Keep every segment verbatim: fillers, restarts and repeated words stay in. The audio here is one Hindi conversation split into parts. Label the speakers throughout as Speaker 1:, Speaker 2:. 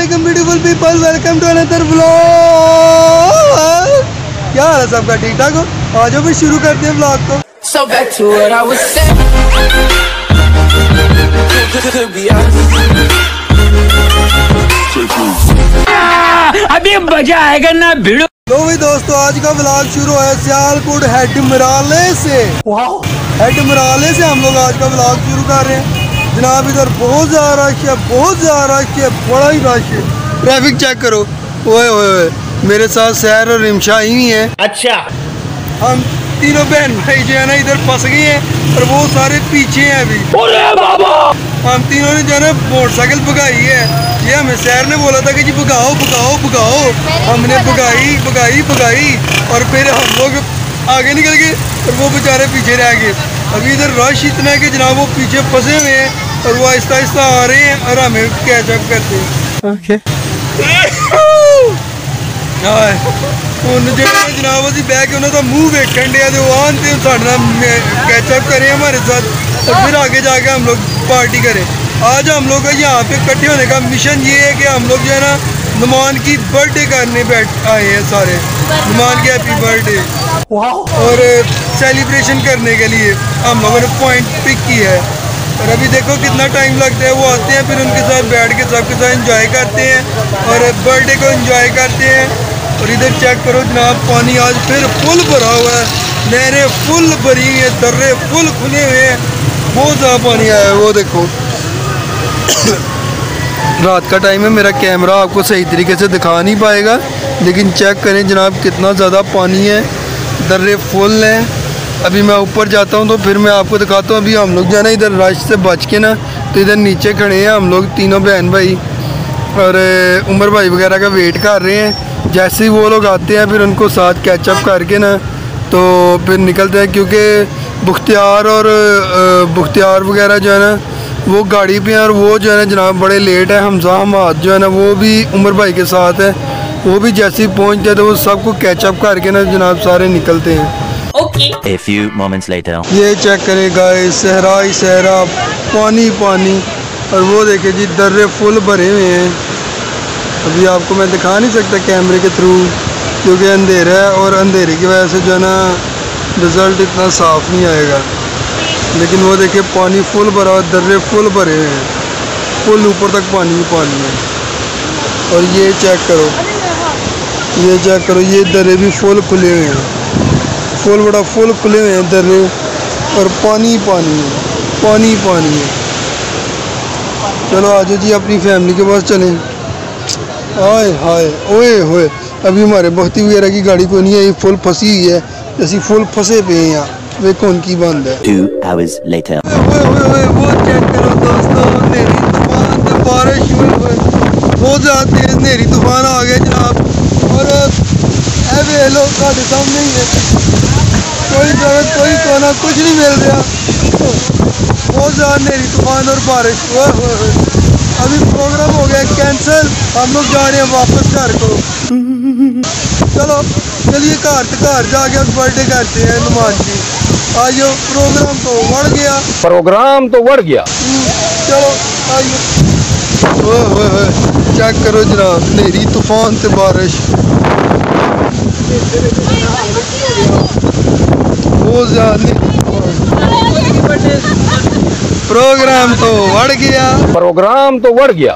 Speaker 1: वालेकुम beautiful people, welcome to another vlog. क्या हाल है सबका, ठीक ठाक हो? आ जाओ फिर शुरू करते हैं व्लॉग को।
Speaker 2: So back to what I was saying.
Speaker 3: अभी मजा आएगा ना भिड़ो।
Speaker 1: तो भाई दोस्तों, आज का व्लॉग शुरू है सियालकोट हेड मराले से। हेड मराले से हम लोग आज का व्लॉग शुरू कर रहे हैं। जनाब इधर बहुत ज्यादा रश है, बहुत ज्यादा रश है, बड़ा ही रश है। ट्रैफिक चेक करो। ओए ओए, मेरे साथ सैर और रिमशा ही है।
Speaker 3: अच्छा,
Speaker 1: हम तीनों बहन भाई जो है ना इधर फंस गए हैं और वो सारे पीछे हैं अभी।
Speaker 3: बाबा,
Speaker 1: हम तीनों ने जो है ना मोटरसाइकिल भगाई है। ये हमें सैर ने बोला था कि जी भगाओ भगाओ भगाओ। हमने भगाई भगाई भगाई और फिर हम लोग आगे निकल गए और वो बेचारे पीछे रह गए। अभी इधर रश इतना है कि जनाब वो पीछे फंसे हुए हैं और वो आहिस्ता आहिस्ता आ रहे हैं और हमें कैचअप करते हैं। ओके जनाब अभी बह के उन्होंने मूँह वेखन दिया तो आते कैचअप करें हमारे साथ और फिर आगे जाके हम लोग पार्टी करें। आज हम लोग का यहाँ पे इकट्ठे होने का मिशन ये है कि हम लोग जो है ना नुमान की बर्थडे करने बैठ आए हैं सारे। नुमान की हैप्पी बर्थडे और सेलिब्रेशन करने के लिए हम लोगों ने पॉइंट पिक की है। और अभी देखो कितना टाइम लगता है। वो आते हैं फिर उनके साथ बैठ के सबके साथ एंजॉय करते हैं और बर्थडे को एंजॉय करते हैं। और इधर चेक करो जनाब, पानी आज फिर फुल भरा हुआ है, नहरें फुल भरी हुई है, दर्रे फुल खुले हुए हैं, बहुत ज़्यादा पानी आया है। वो देखो रात का टाइम है, मेरा कैमरा आपको सही तरीके से दिखा नहीं पाएगा, लेकिन चेक करें जनाब कितना ज़्यादा पानी है, दर्रे फुल हैं। अभी मैं ऊपर जाता हूँ तो फिर मैं आपको दिखाता हूँ। अभी हम लोग जो है ना इधर रश से बच के ना तो इधर नीचे खड़े हैं हम लोग तीनों बहन भाई और उमर भाई वगैरह का वेट कर रहे हैं। जैसे ही वो लोग आते हैं फिर उनको साथ कैचअप करके ना तो फिर निकलते हैं, क्योंकि बुख्तियार और बुख्तियार वगैरह जो है ना वो गाड़ी पे हैं और वो जो है ना जनाब बड़े लेट है। हमजा हमाद जो है ना वो भी उमर भाई के साथ है, वो भी जैसे ही पहुँचते हैं तो वो सबको कैचअप करके ना जनाब सारे निकलते हैं।
Speaker 3: Okay.
Speaker 4: A few moments later.
Speaker 1: ये चेक करें गाइस, सहरा ही सहरा, पानी पानी और वो देखे जी दर्रे फुल भरे हुए हैं। अभी आपको मैं दिखा नहीं सकता कैमरे के थ्रू क्योंकि अंधेरा है और अंधेरे की वजह से जो है ना रिज़ल्ट इतना साफ नहीं आएगा। लेकिन वो देखिए पानी फुल भरा हुआ, दर्रे फुल भरे हैं, फुल ऊपर तक पानी ही पानी है। और ये चेक करो, ये चेक करो, ये दर्रे भी फुल खुले हुए हैं, फुल बड़ा फुल खुले हुए हैं दर्रे और पानी ही पानी है, पानी ही पानी है। चलो आ जाओ जी अपनी फैमिली के पास चलें। हाय हाय ओए होए, अभी हमारे बख्ती वगैरह की गाड़ी को नहीं है, ये फुल फंसी हुई है, जैसी फुल फंसे पे हैं यहाँ। वे कौन की बंद है।
Speaker 4: Two hours later.
Speaker 1: ओए ओए ओए, वो चेक करो दोस्तों, नेरी तूफान से बारिश में बहुत ज़्यादा तेज नेरी तूफान आ गया जनाब। और ऐसे लोग साढ़े सामने ही है, कोई जगह कोई कोना कुछ नहीं मिल रहा, बहुत ज़्यादा नेरी तूफान और बारिश। ओए ओए ओए, अभी प्रोग्राम हो गया कैंसिल, हम लोग जा रहे हैं वापस घर को। चलो चलिए घर से घर जाके अब बर्थडे करते हैं नुमान की। आइयो, प्रोग्राम तो बढ़ गया,
Speaker 3: प्रोग्राम तो बढ़ गया।
Speaker 1: चलो आइयो। ओए ओए ओए, चेक करो जनाब, नेरी तूफान से बारिश बहुत ज्यादा। प्रोग्राम तो बढ़ गया,
Speaker 3: प्रोग्राम तो बढ़ गया।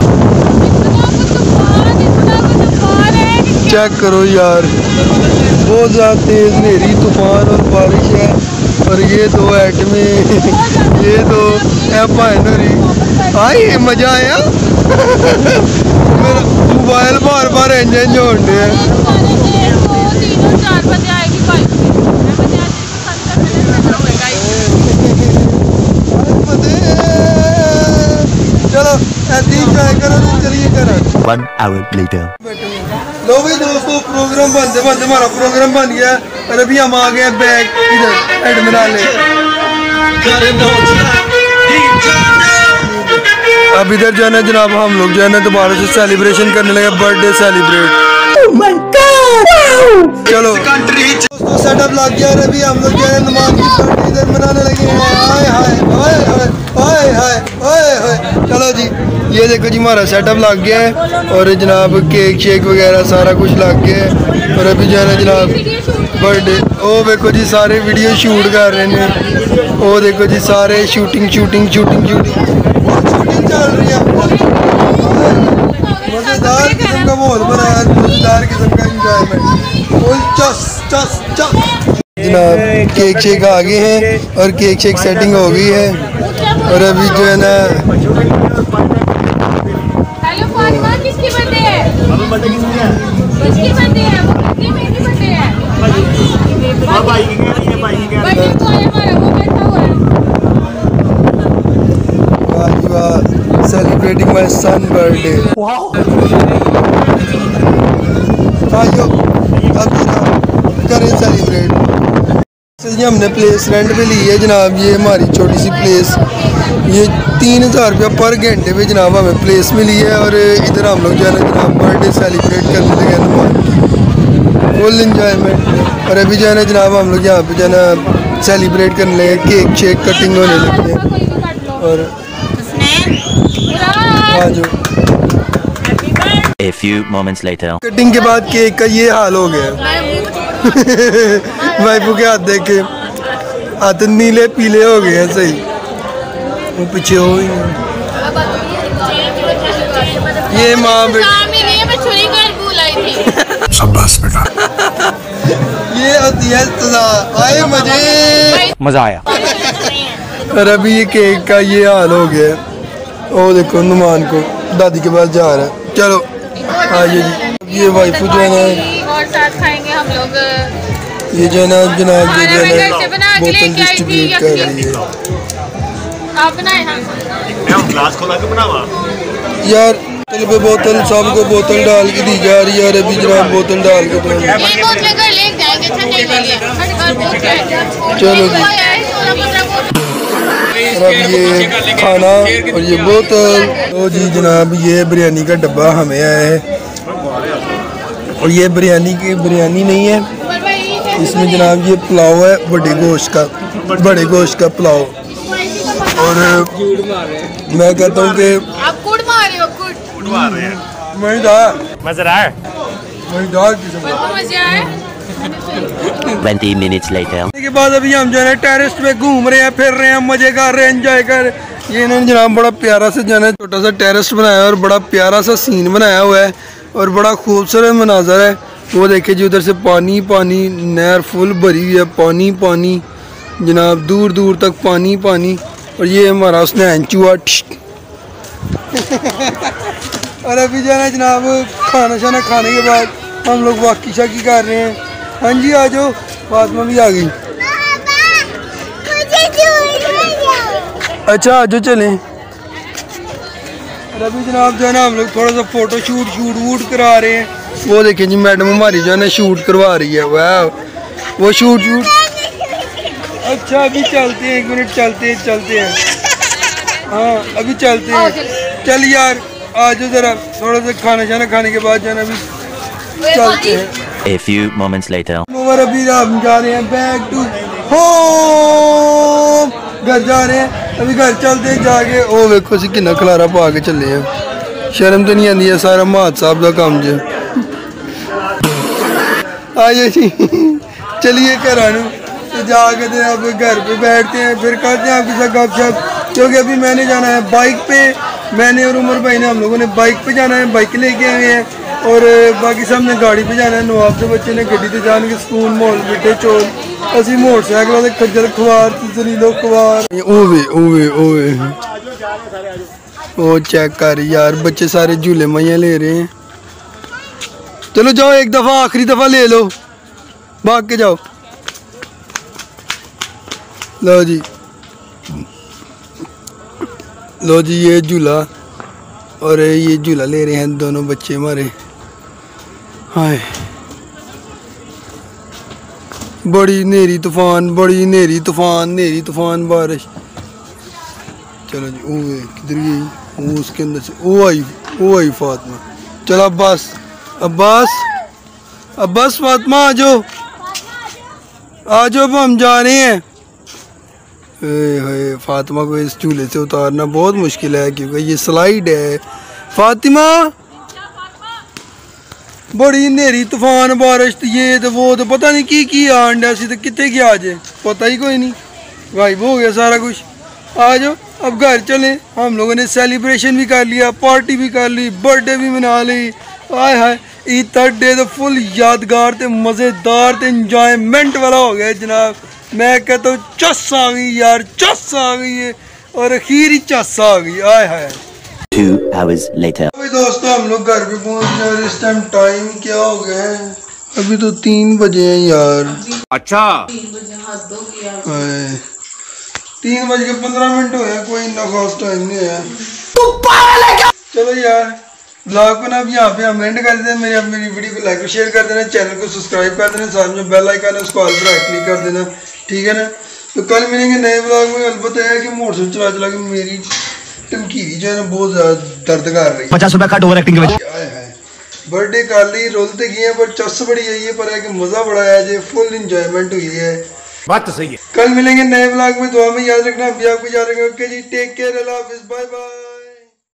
Speaker 1: चेक करो यार, बहुत ज़्यादा तेज नेरी तूफान और बारिश है। और ये दो एटमे ये दो एपानरी आई, मज़ा आया। मेरा मोबाइल बार बार इंजन जोड़ रहे हैं। चलो ऐसे ही ट्राई करो, चलिए करो।
Speaker 4: One hour later.
Speaker 1: लो भाई दोस्तों, प्रोग्राम बनते बनते हमारा प्रोग्राम बन गया और अभी हम आ गए बैग इधर एडमिराले। अब इधर जो है ना जनाब हम लोग जो है ना दोबारा से सेलिब्रेशन करने लगे, बर्थडे सेलिब्रेट। चलो दोस्तों सेटअप लग गया और अभी हम लोग जो है नुमान की बर्थडे इधर मनाने लगे हैं। हाय हाय हाय हाय हाय हाय हाय हाय। चलो जी, ये देखो जी हमारा सेटअप लग गया है और जनाब केक शेक वगैरह सारा कुछ लग गया है। और अभी जो है ना जनाब बर्थडे, ओ देखो जी सारे वीडियो शूट कर रहे हैं। ओ देखो जी सारे shooting shooting shooting shooting shooting चल रही है। मज़ेदार किस्म का माहौल बना है, मज़ेदार किस्म का इंजॉयमेंट। फुल चस चस चस। जनाब केक शेक आ गए हैं और केक शेक सेटिंग हो गई है। और अभी जो है ना
Speaker 5: हेलो फातिमा, किसकी बर्थडे है? बर्थडे किसकी है? किसकी बर्थडे है? वो कितनी मेरी बर्थडे है? हां भाई की है, ये भाई की है। बर्थडे तो है हमारा, वो बैठा हुआ है।
Speaker 1: वाह जी वाह, celebrating my son birthday. Wow, आइयो अब करें सेलिब्रेट। ये हमने प्लेस रेंट पे ली है जनाब। ये हमारी छोटी सी प्लेस, ये तीन हज़ार रुपया पर घंटे पे जनाब हमें प्लेस मिली है। और इधर हम लोग जो है ना जनाब बर्थडे सेलिब्रेट करने लगे हैं, फुल इंजॉयमेंट। और अभी जो है ना जनाब हम लोग यहाँ पे जो है ना सेलिब्रेट करने लगे, केक शेक कटिंग होने लगी है। और हाँ जो
Speaker 4: A few moments later.
Speaker 1: Cutting के बाद केक का ये हाल हो गया। वाइफू के हाथ देख के हाथ नीले पीले हो गए हैं। सही वो पीछे हो ही ये माँ
Speaker 6: शाबाश बेटा।
Speaker 1: ये होती है सजा। आए मजे,
Speaker 3: मजा आया।
Speaker 1: और अभी ये केक का ये हाल हो गया। ओ देखो नुमान को दादी के पास जा रहा है। चलो आइए जी। ये वाइफू जो है ना
Speaker 5: और साथ खाएंगे हम लोग।
Speaker 1: ये जो है ना जनाब
Speaker 5: और
Speaker 1: जो
Speaker 5: मैं
Speaker 1: है
Speaker 5: घर से बना
Speaker 1: ना
Speaker 5: के
Speaker 1: बोतल
Speaker 5: लेके आई थी
Speaker 1: डिस्ट्रीब्यूट कर रही है।
Speaker 5: आप बनाए ना?
Speaker 6: मैं ग्लास खोला के बनावा
Speaker 1: यार बोतल पे बोतल सबको बोतल डाल के दी जा रही है। और अभी जनाब बोतल डाल के दो।
Speaker 5: ये बोतलें घर ले जाएंगे, ठंडे के लिए।
Speaker 1: चलो जी। और अब ये खाना और ये बोतल। तो जी जनाब ये बिरयानी का डब्बा हमें आया है। और ये बिरयानी की बिरयानी नहीं है, इसमें जनाब ये पुलाव है बड़े गोश्त का, बड़े गोश्त का पुलाव। और मैं कहता हूँ कि
Speaker 5: आप कुड़ मार रहे हो, कुड़
Speaker 6: कुड़ मार रहे हैं।
Speaker 1: मज़ेदार
Speaker 6: मजेदार
Speaker 1: मज़ेदार किस्म का।
Speaker 5: तो मजे आए।
Speaker 4: Twenty minutes later.
Speaker 1: के बाद अभी हम जो है टेरेस पे घूम रहे हैं, फिर रहे हैं, मजे कर रहे हैं, एंजॉय कर रहे हैं। ये इन्होंने जनाब बड़ा प्यारा सा जो है छोटा सा टेरेस बनाया है और बड़ा प्यारा सा सीन बनाया हुआ है और बड़ा खूबसूरत मनाजर है। वो देखिए जी उधर से पानी पानी, नहर फुल भरी हुई है, पानी पानी जनाब, दूर दूर तक पानी पानी। और ये हमारा उसने हंचुआ। और अभी जो है ना जनाब खाना शाना खाने के बाद हम लोग वाकी शाकी कर रहे हैं। हाँ जी आ जाओ, फातिमा भी आ गई। अच्छा आज चलें। अभी जनाब जो है ना हम लोग थोड़ा सा फोटो शूट शूट वूट करा रहे हैं। वो देखिए जी मैडम हमारी जो है ना शूट करवा रही है। वाह वो शूट शूट। अच्छा अभी चलते हैं, एक मिनट चलते हैं चलते हैं हाँ अभी चलते हैं। चल यार आज जरा थोड़ा सा खाना शाना खाने के बाद जो है ना अभी चलते हैं।
Speaker 4: A few moments later.
Speaker 1: और अभी हम जा रहे हैं बैक टू होम, घर जा रहे हैं। अभी घर चलते हैं जाके। ओ देखो सी कितना खलारा पा के चले हैं। शर्म तो नहीं आती है, सारा महाद साहब का काम जो। आइए जी चलिए घर आने तो जाके तो अब घर पे बैठते हैं, फिर करते हैं आपके साथ गपशप। क्योंकि अभी मैंने जाना है बाइक पे, मैंने और उमर भाई ने हम लोगों ने बाइक पे जाना है, बाइक लेके आए हैं। और बाकी सब ने गाड़ी पे जाना है। नवाब के बच्चे ने गड्डी ते जान के स्कूल मोल बिठे चोल, असी मोटरसाइकिलों से खज्जल खुआर जलीलो खुआर। ओवे ओवे ओवे ओ चेक कर यार, बच्चे सारे झूले मैया ले रहे हैं। चलो जाओ एक दफ़ा आखिरी दफ़ा ले लो, भाग के जाओ। लो जी लो जी ये झूला और ये झूला ले रहे हैं दोनों बच्चे हमारे। हाय बड़ी नेरी तूफान, बड़ी नेरी तूफान, नेरी तूफान बारिश। चलो जी ओ किधर गई, वो उसके अंदर से ओ आई, ओ आई फातिमा। चलो अब्बास अब्बास अब्बास फातिमा आ जाओ आ जाओ, अब हम जा रहे हैं। हाय फातिमा को इस झूले से उतारना बहुत मुश्किल है क्योंकि ये स्लाइड है। फातिमा बड़ी नेरी तूफान बारिश ये तो वो तो पता नहीं की की आंड ऐसी तो कितने की आज पता ही कोई नहीं, गायब हो गया सारा कुछ। आ जाओ अब घर चले, हम लोगों ने सेलिब्रेशन भी कर लिया, पार्टी भी कर ली, बर्थडे भी मना ली। आय हाय ईद थर्ड डे तो फुल यादगार थे, मज़ेदार थे, इंजॉयमेंट वाला हो गया जनाब। मैं कहता हूँ चस आ गई यार, चस आ गई है और अखीर ही चस आ गई। आय हाय
Speaker 4: Two hours later.
Speaker 1: अभी दोस्तों हम लोग घर पे पहुंच गए और इस टाइम टाइम क्या हो गया है, अभी तो तीन बजे हैं यार।
Speaker 6: अच्छा
Speaker 1: हाय, तीन बज के पंद्रह मिनट हो गए, कोई इतना खास टाइम नहीं है। चलो यार ब्लॉग को ना अब यहाँ पे हम एंड कर देते हैं। मेरी मेरी वीडियो को लाइक और शेयर कर देना, चैनल को सब्सक्राइब कर देना, साथ में बेल आइकन है उसको ऑल पर क्लिक कर देना, ठीक है ना। तो कल मिलेंगे नए ब्लॉग में। अलबत्ता है कि मोटरसाइकिल चला चला के मेरी टमकीरी जो है ना बहुत ज्यादा दर्द कर रही है।
Speaker 3: पचास रुपए कट ओवर एक्टिंग के
Speaker 1: बर्थडे कर ली, रोलते किए पर चस बड़ी है ये, पर है कि मजा बड़ा आया जो फुल इंजॉयमेंट हुई है।
Speaker 6: बात तो सही है।
Speaker 1: कल मिलेंगे नए ब्लॉग में, दुआ में याद रखना, अभी आपको याद रखना। ओके जी, टेक केयर, अल्लाह हाफिज़, बाय बाय।